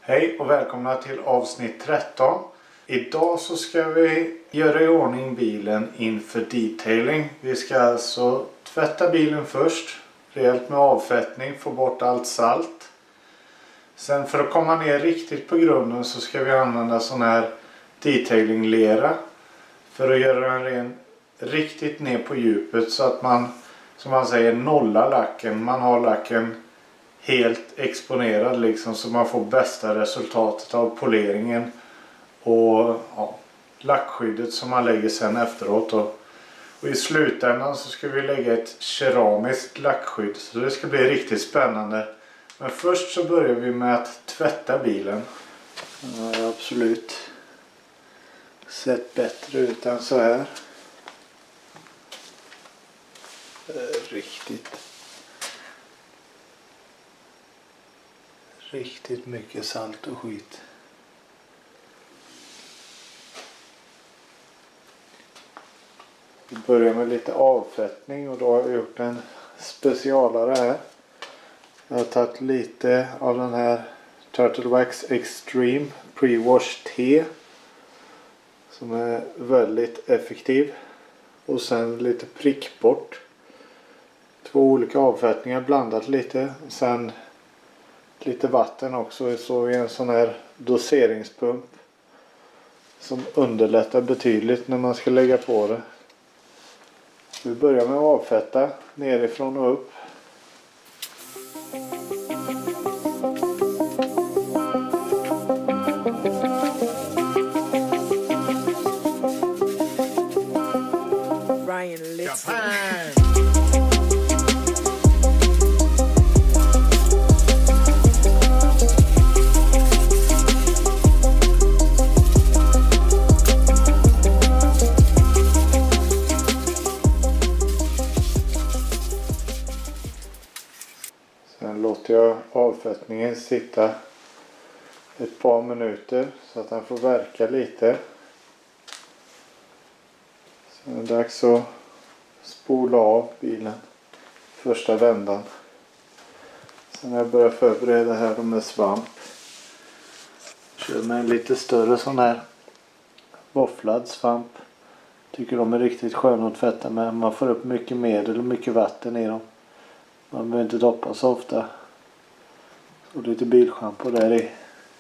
Hej och välkomna till avsnitt 13. Idag så ska vi göra i ordning bilen inför detailing. Vi ska alltså tvätta bilen först. Rejält med avfettning, få bort allt salt. Sen för att komma ner riktigt på grunden så ska vi använda sån här detailinglera. För att göra den ren riktigt ner på djupet så att man, som man säger, nollar lacken. Man har lacken helt exponerad liksom, så man får bästa resultatet av poleringen och lackskyddet som man lägger sen efteråt. Och i slutändan så ska vi lägga ett keramiskt lackskydd, så det ska bli riktigt spännande. Men först så börjar vi med att tvätta bilen. Ja, absolut sett bättre ut än så här. Riktigt mycket salt och skit. Vi börjar med lite avfettning och då har jag gjort en specialare här. Jag har tagit lite av den här Turtle Wax Extreme Pre-Wash T som är väldigt effektiv. Och sen lite prickbort. 2 olika avfettningar, blandat lite. Sen lite vatten också, så i en sån här doseringspump som underlättar betydligt när man ska lägga på det. Vi börjar med att avfetta nerifrån och upp. Sen låter jag avfettningen sitta ett par minuter så att den får verka lite. Sen är det dags att spola av bilen första vändan. Sen när jag börjar förbereda här med svamp. Kör med en lite större sån här våfflad svamp. Tycker de är riktigt sköna att tvätta med. Man får upp mycket medel och mycket vatten i dem. Man behöver inte doppa så ofta. Och lite bilschampo där i.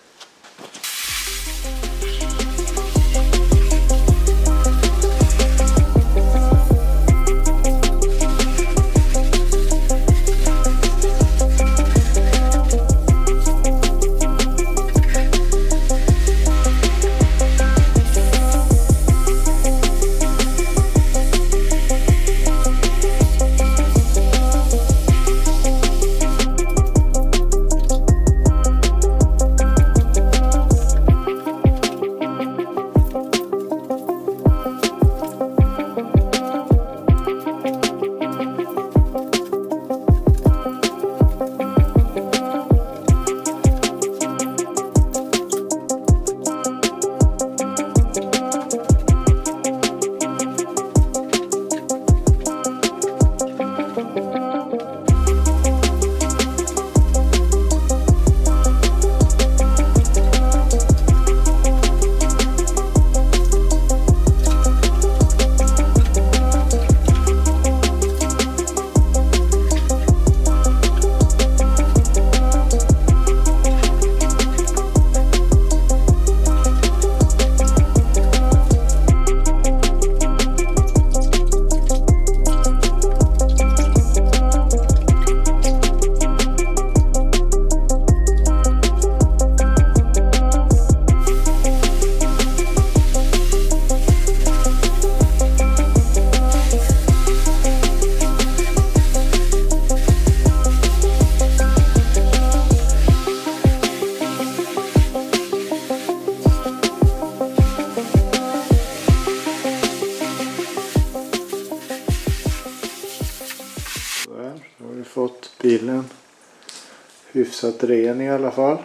Så har vi fått bilen hyfsat ren i alla fall.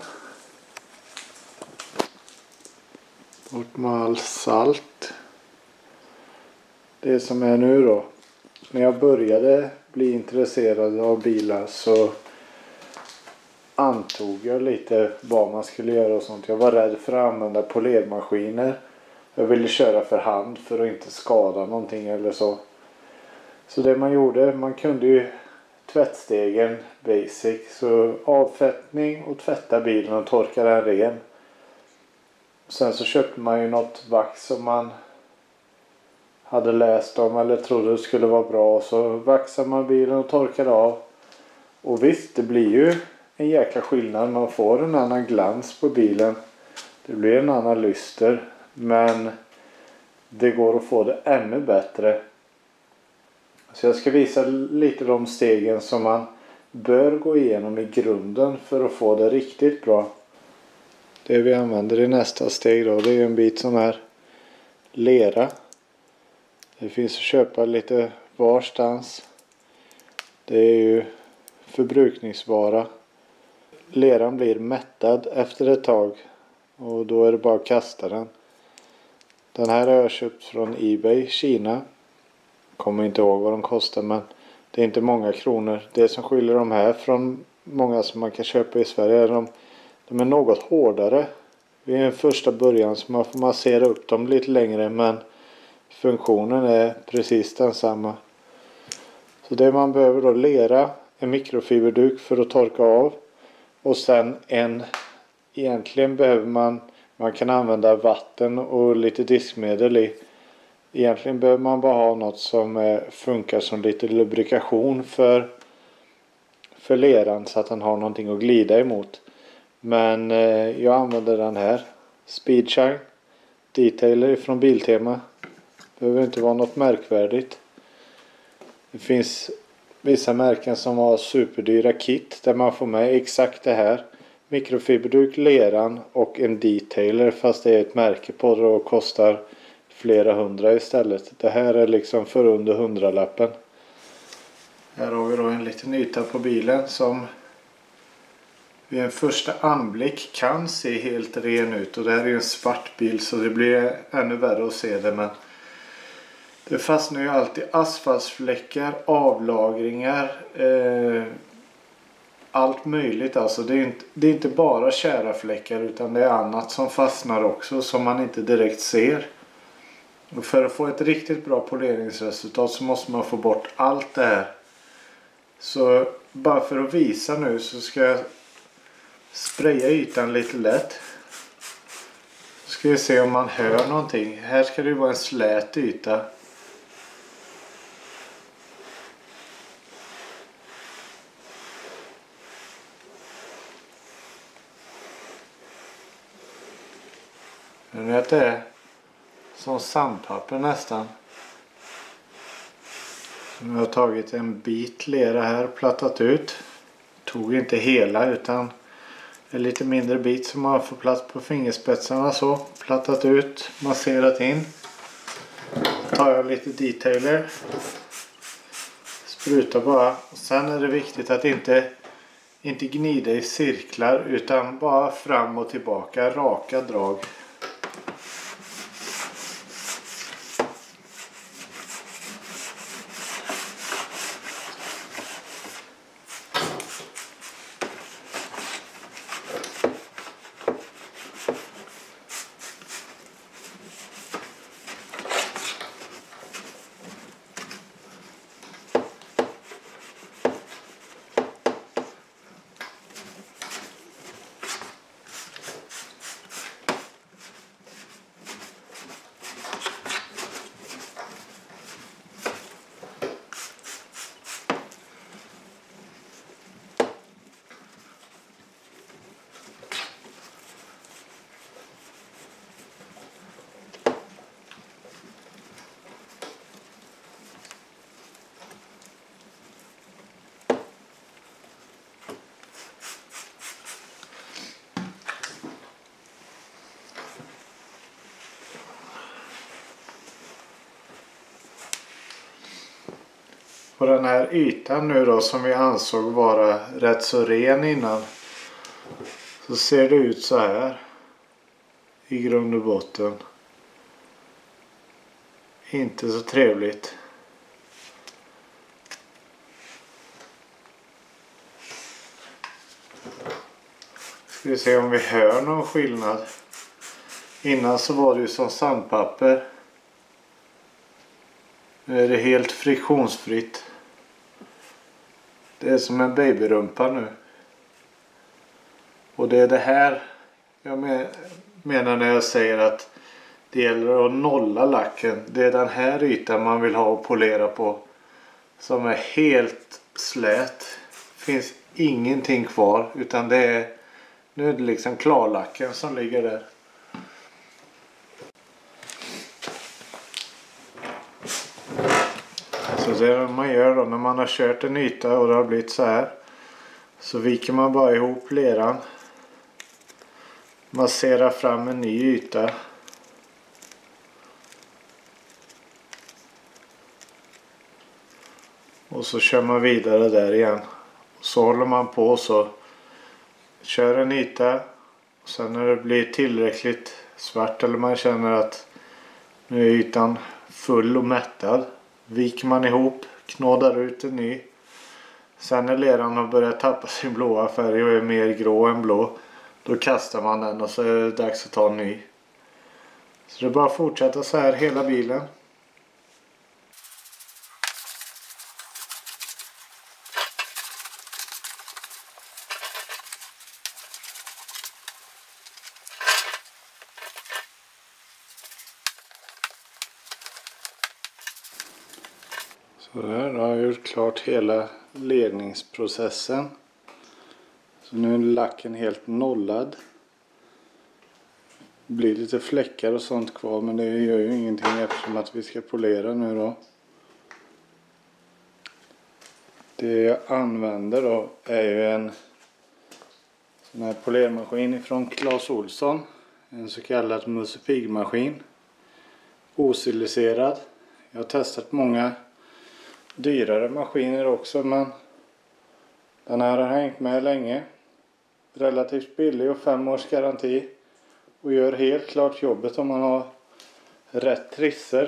Bort med all salt. Det som är nu då. När jag började bli intresserad av bilar så antog jag lite vad man skulle göra och sånt. Jag var rädd för att använda polermaskiner. Jag ville köra för hand för att inte skada någonting eller så. Så det man gjorde, man kunde ju tvättstegen basic. Så avfettning och tvätta bilen och torka den ren. Sen så köpte man ju något vax som man hade läst om eller trodde det skulle vara bra. Så vaxade man bilen och torkade av. Och visst, det blir ju en jäkla skillnad. Man får en annan glans på bilen. Det blir en annan lyster. Men det går att få det ännu bättre. Så jag ska visa lite de stegen som man bör gå igenom i grunden för att få det riktigt bra. Det vi använder i nästa steg då, det är en bit som är lera. Det finns att köpa lite varstans. Det är ju förbrukningsvara. Leran blir mättad efter ett tag och då är det bara att kasta den. Den här har jag köpt från eBay, Kina. Kommer inte ihåg vad de kostar, men det är inte många kronor. Det som skiljer de här från många som man kan köpa i Sverige är de är något hårdare. Vid en första början så man får massera upp dem lite längre, men funktionen är precis densamma. Så det man behöver då lera, en mikrofiberduk för att torka av. Och sen egentligen behöver man kan använda vatten och lite diskmedel i. Egentligen behöver man bara ha något som funkar som lite lubrikation för leran så att den har någonting att glida emot. Men jag använder den här. Speedshine Detailer från Biltema. Behöver inte vara något märkvärdigt. Det finns vissa märken som har superdyra kit där man får med exakt det här. Mikrofiberduk, leran och en detailer, fast det är ett märke på det och kostar flera hundra istället. Det här är liksom för under 100-lappen. Här har vi då en liten yta på bilen som vid en första anblick kan se helt ren ut. Och det här är en svart bil så det blir ännu värre att se det. Men det fastnar ju alltid asfaltsfläckar, avlagringar, allt möjligt. Alltså det är inte bara kära fläckar utan det är annat som fastnar också som man inte direkt ser. Och för att få ett riktigt bra poleringsresultat så måste man få bort allt det här. Så bara för att visa nu så ska jag spraya ytan lite lätt. Så ska vi se om man hör någonting. Här ska det vara en slät yta. Nu vet det är som sandpapper nästan. Nu har jag tagit en bit lera här, plattat ut. Tog inte hela utan en lite mindre bit som man får plats på fingerspetsarna så. Plattat ut, masserat in. Då tar jag lite detailer. Sprutar bara. Och sen är det viktigt att inte gnida i cirklar utan bara fram och tillbaka, raka drag. På den här ytan nu då som vi ansåg vara rätt så ren innan så ser det ut så här i grund och botten. Inte så trevligt. Ska vi se om vi hör någon skillnad. Innan så var det ju som sandpapper. Nu är det helt friktionsfritt. Det är som en babyrumpa nu. Och det är det här jag menar när jag säger att det gäller att nolla lacken. Det är den här ytan man vill ha och polera på. Som är helt slät. Finns ingenting kvar. Utan det är, nu är det liksom klarlacken som ligger där. Så det man gör då när man har kört en yta och det har blivit så här. Så viker man bara ihop leran. Masserar fram en ny yta. Och så kör man vidare där igen. Så håller man på så. Kör en yta. Och sen när det blir tillräckligt svart eller man känner att nu är ytan full och mättad. Viker man ihop. Knådar ut en ny. Sen när leran har börjat tappa sin blåa färg och är mer grå än blå. Då kastar man den och så är det dags att ta en ny. Så det är bara att fortsätta så här hela bilen. Så där har jag gjort klart hela ledningsprocessen. Så nu är lacken helt nollad. Det blir lite fläckar och sånt kvar men det gör ju ingenting eftersom att vi ska polera nu då. Det jag använder då är ju en sån här polermaskin ifrån Clas Ohlson. En så kallad Musse Pigg-maskin. Osilicerad. Jag har testat många dyrare maskiner också men den här har hängt med länge. Relativt billig och 5 års garanti. Och gör helt klart jobbet om man har rätt trisser.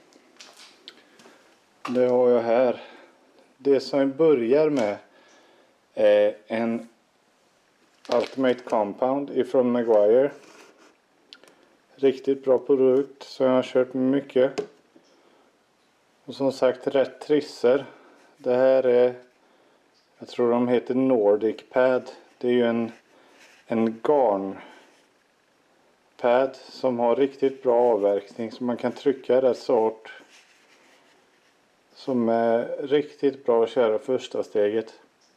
Det har jag här. Det som jag börjar med är en Ultimate Compound ifrån Maguire. Riktigt bra produkt som jag har kört mycket. Och som sagt rätt trisser. Det här är, jag tror de heter Nordic Pad. Det är ju en garnpad som har riktigt bra avverkning. Så man kan trycka rätt sort. Som är riktigt bra att köra första steget.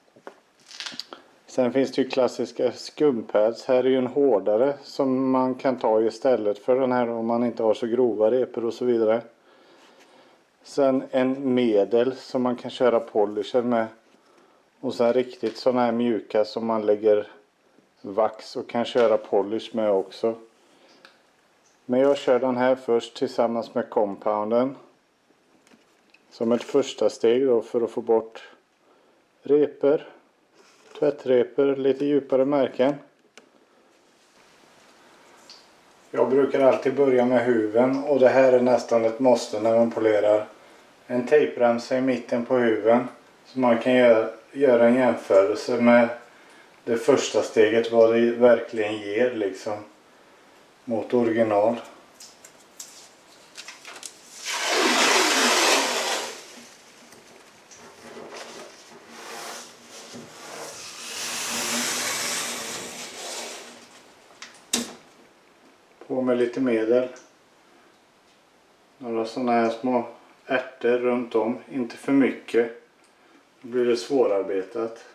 Sen finns det ju klassiska skumpads. Här är ju en hårdare som man kan ta istället för den här om man inte har så grova repor och så vidare. Sen en medel som man kan köra polishen med. Och sen riktigt sådana här mjuka som man lägger vax och kan köra polish med också. Men jag kör den här först tillsammans med compounden. Som ett första steg då för att få bort repor. Tvättrepor, lite djupare märken. Jag brukar alltid börja med huven och det här är nästan ett måste när man polerar. En tejpremsa i mitten på huven så man kan göra en jämförelse med det första steget, vad det verkligen ger liksom mot original. På med lite medel. Några sådana här små ärtor runt om, inte för mycket. Då blir det svårarbetat.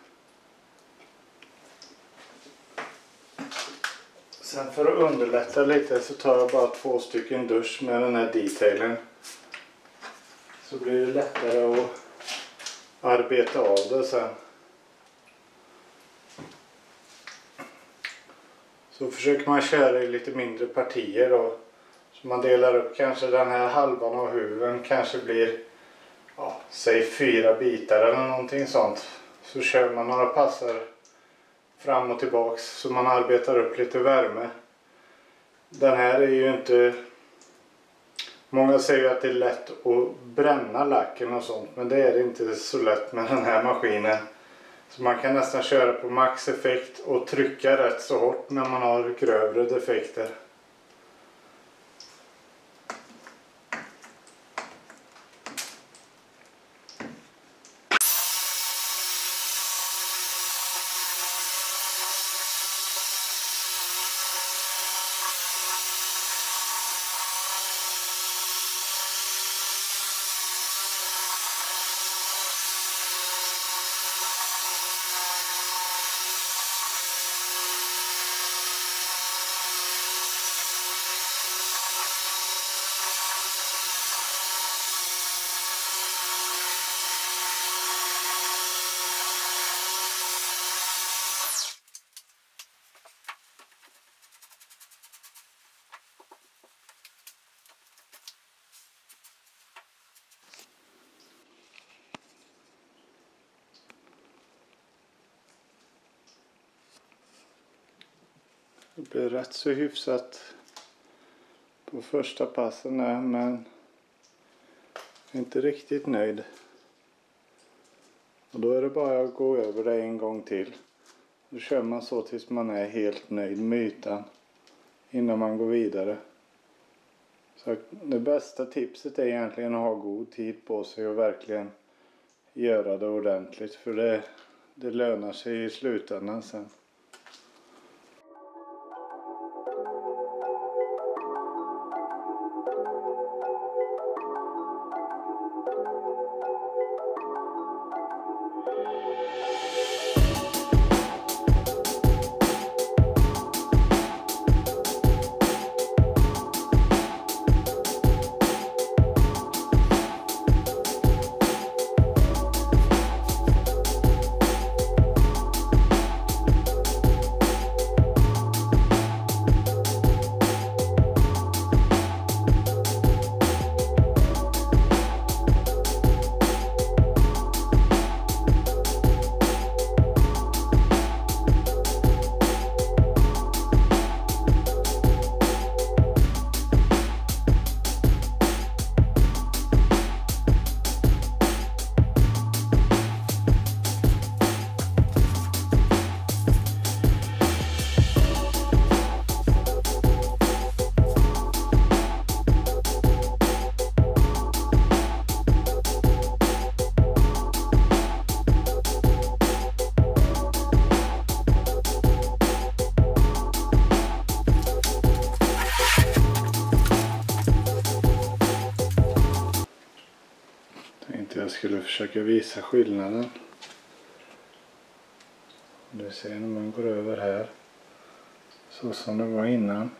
Sen för att underlätta lite så tar jag bara 2 stycken dusch med den här detailen. Så blir det lättare att arbeta av det sen. Så försöker man köra i lite mindre partier då. Så man delar upp kanske den här halvan av huven kanske blir, ja, säg 4 bitar eller någonting sånt. Så kör man några passar fram och tillbaks så man arbetar upp lite värme. Den här är ju inte, många säger ju att det är lätt att bränna lacken och sånt, men det är inte så lätt med den här maskinen. Så man kan nästan köra på maxeffekt och trycka rätt så hårt när man har grövre defekter. Det blir rätt så hyfsat på första passen här, men jag är inte riktigt nöjd. Och då är det bara att gå över det en gång till. Då kör man så tills man är helt nöjd med ytan innan man går vidare. Så det bästa tipset är egentligen att ha god tid på sig och verkligen göra det ordentligt, för det lönar sig i slutändan sen. Jag skulle försöka visa skillnaden. Du ser när man går över här, så som det var innan.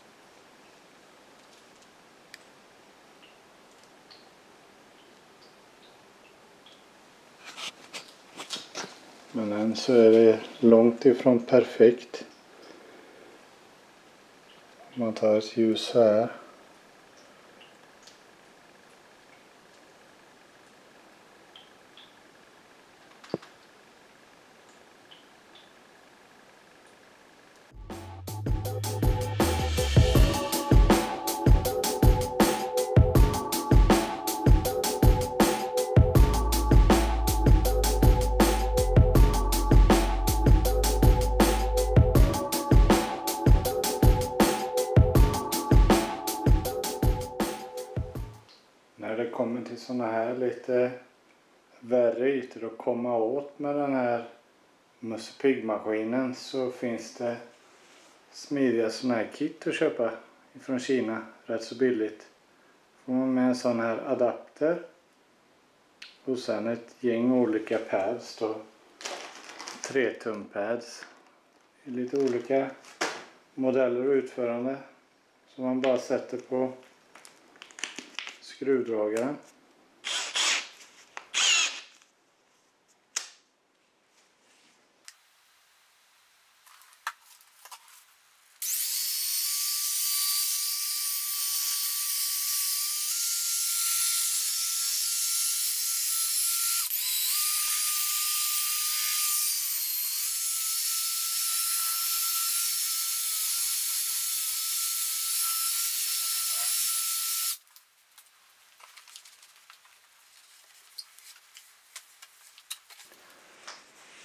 Men än så är det långt ifrån perfekt. Man tar ett ljus så här. När det kommer till sådana här lite värre ytor att komma åt med den här Musse Pigg-maskinen, så finns det smidiga sådana här kit att köpa från Kina, rätt så billigt. Får man med en sån här adapter och sen ett gäng olika pads då, 3-tum pads i lite olika modeller och utförande, som man bara sätter på skruvdragaren.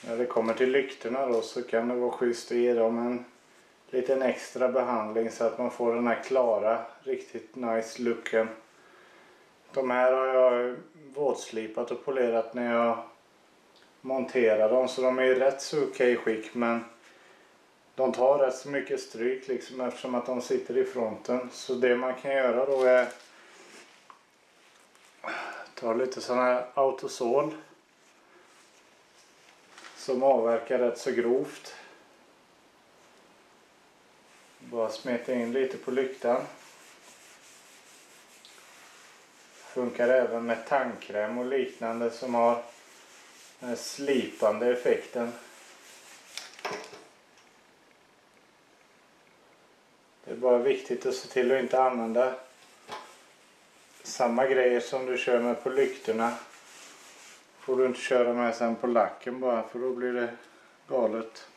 när det kommer till lyktorna då, så kan det vara schysst att ge dem en liten extra behandling så att man får den här klara, riktigt nice looken. De här har jag våtslipat och polerat när jag monterar dem, så de är ju rätt så okej skick, men de tar rätt så mycket stryk liksom, eftersom att de sitter i fronten. Så det man kan göra då är ta lite sån här autosol som avverkar rätt så grovt. Bara smeta in lite på lyktan. Funkar även med tandkräm och liknande som har den slipande effekten. Det är bara viktigt att se till att inte använda samma grejer som du kör med på lyktorna. Får du inte köra med sen på lacken bara, för då blir det galet.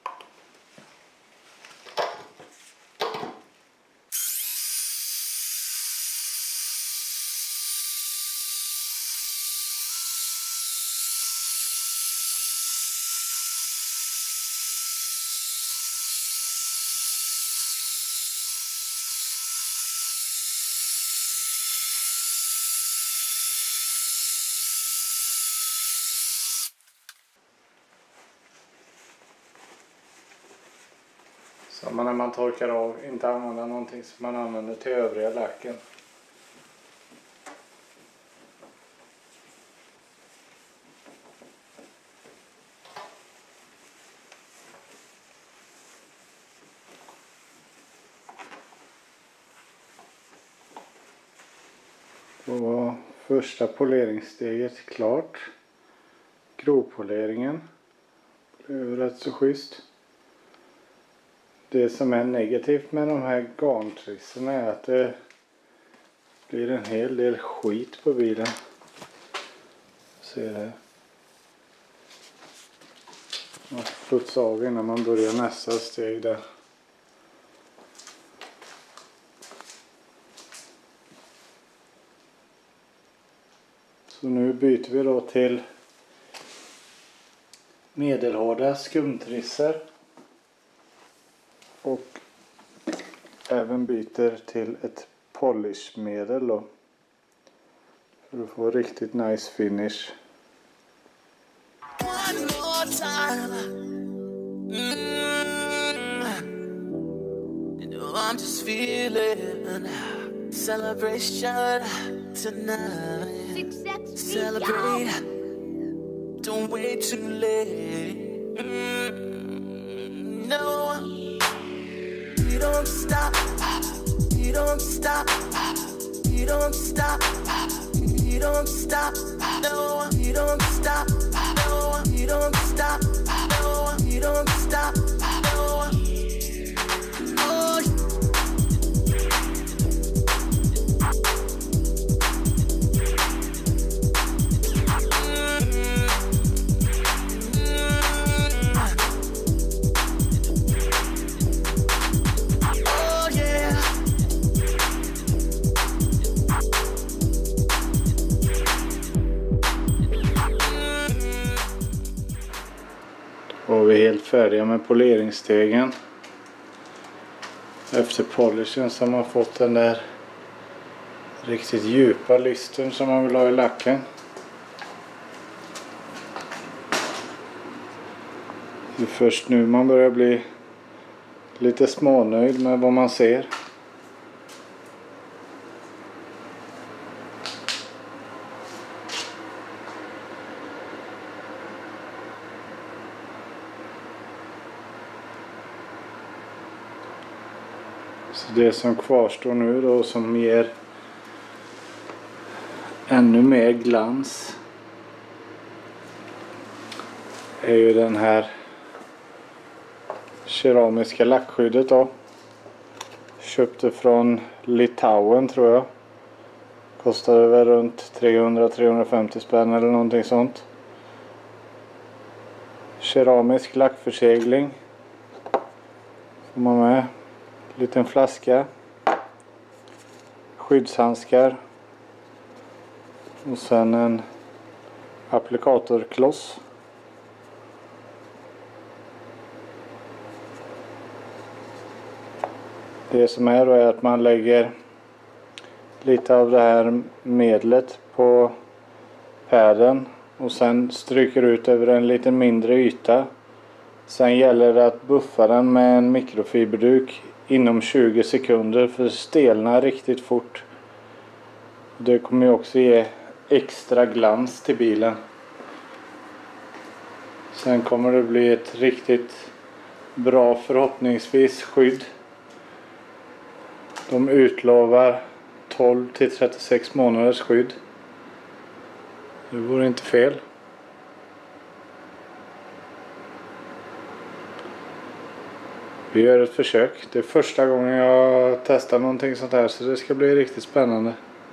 Så när man torkar av, inte använda någonting som man använder till övriga lacken. Då var första poleringssteget klart. Grovpoleringen blev rätt så schysst. Det som är negativt med de här garntrisserna är att det blir en hel del skit på bilen. Se här. Man flutsar av innan man börjar nästa steg där. Så nu byter vi då till medelhårda skumtrisser. Och även byter till ett polishmedel då. För att få riktigt nice finish. I'm just feeling celebration tonight. Celebrate. Don't wait too late. No. You don't stop. You don't stop. You don't stop. You don't stop. No. You don't stop. No. You don't stop. No. You don't stop. No. Oh. Och vi är helt färdiga med poleringsstegen. Efter polishen så har man fått den där riktigt djupa lystern som man vill ha i lacken. Det är först nu man börjar bli lite smånöjd med vad man ser. Så det som kvarstår nu då, som ger ännu mer glans, är ju den här keramiska lackskyddet då. Köpte från Litauen tror jag. Kostade väl runt 300-350 spänn eller någonting sånt. Keramisk lackförsegling får man med. Liten flaska, skyddshandskar och sen en applikatorkloss. Det som är då är att man lägger lite av det här medlet på päden och sen stryker ut över en lite mindre yta. Sen gäller det att buffa den med en mikrofiberduk inom 20 sekunder för stelna riktigt fort. Det kommer ju också ge extra glans till bilen. Sen kommer det bli ett riktigt bra, förhoppningsvis, skydd. De utlovar 12 till 36 månaders skydd. Det vore inte fel. Vi gör ett försök. Det är första gången jag testar någonting sånt här, så det ska bli riktigt spännande.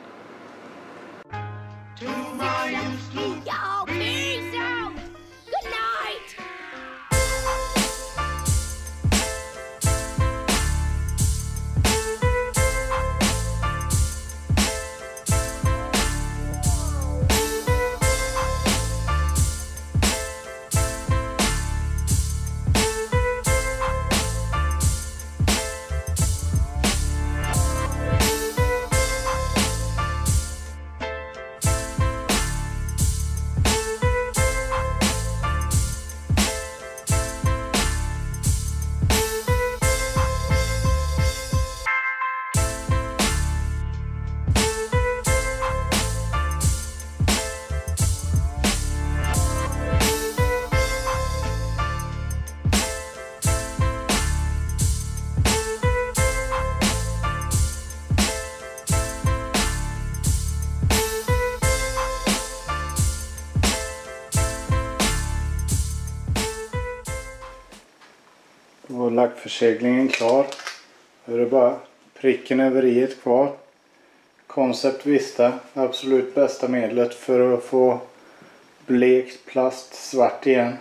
Och lackförseglingen klar. Då är det bara pricken över i-et kvar. Concept Vista, absolut bästa medlet för att få blekt plast svart igen.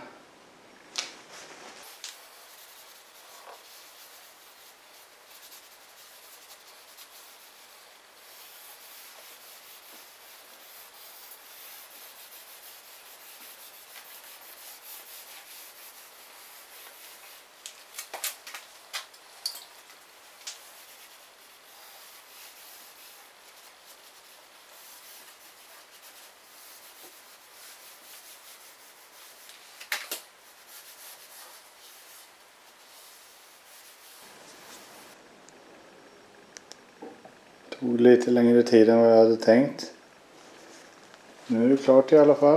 Tog lite längre tid än vad jag hade tänkt. Nu är det klart i alla fall.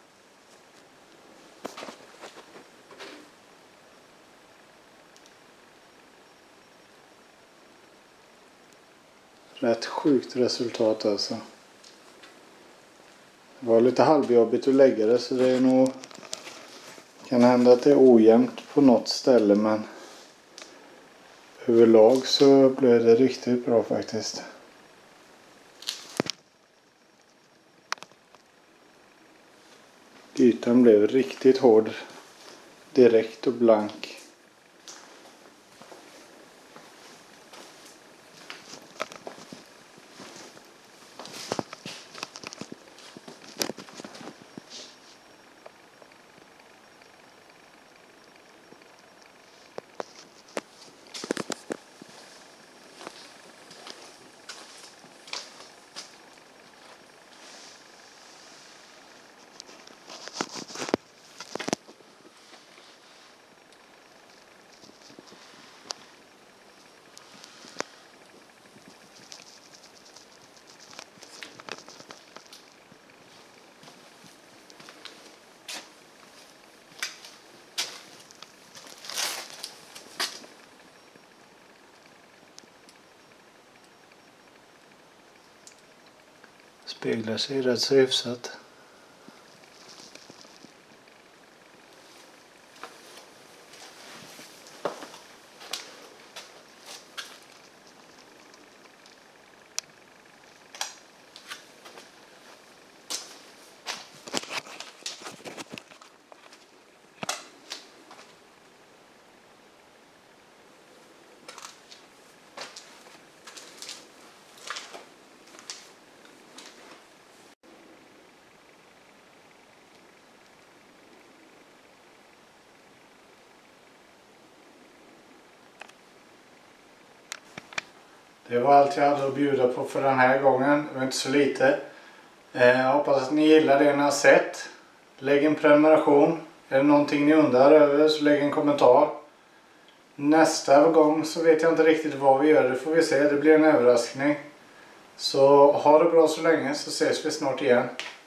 Rätt sjukt resultat alltså. Det var lite halvjobbigt att lägga det, så det är nog, kan hända att det är ojämnt på något ställe, men överlag så blev det riktigt bra faktiskt. Ytan blev riktigt hård, direkt och blank. Speglar sig rätt så hyfsat. Det var allt jag hade att bjuda på för den här gången. Det var inte så lite. Jag hoppas att ni gillar det ni har sett. Lägg en prenumeration. Är det någonting ni undrar över så lägg en kommentar. Nästa gång så vet jag inte riktigt vad vi gör. Det får vi se. Det blir en överraskning. Så ha det bra så länge så ses vi snart igen.